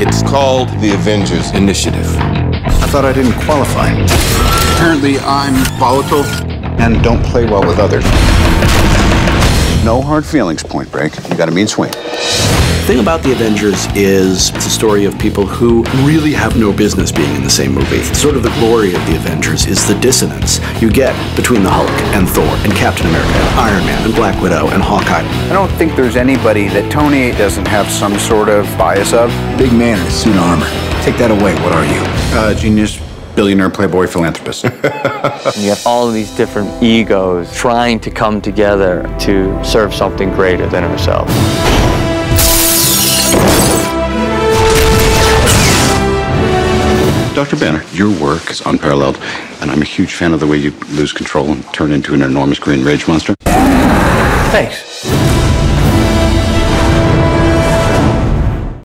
It's called the Avengers Initiative. I thought I didn't qualify. Apparently, I'm volatile And don't play well with others. No hard feelings, Point Break. You got a mean swing. The thing about the Avengers is it's a story of people who really have no business being in the same movie. Sort of the glory of the Avengers is the dissonance you get between the Hulk and Thor and Captain America and Iron Man and Black Widow and Hawkeye. I don't think there's anybody that Tony doesn't have some sort of bias of. Big man in a suit of armor. Take that away. What are you? Genius, billionaire, playboy, philanthropist. And you have all of these different egos trying to come together to serve something greater than ourselves. Dr. Banner, your work is unparalleled, and I'm a huge fan of the way you lose control and turn into an enormous green rage monster. Thanks.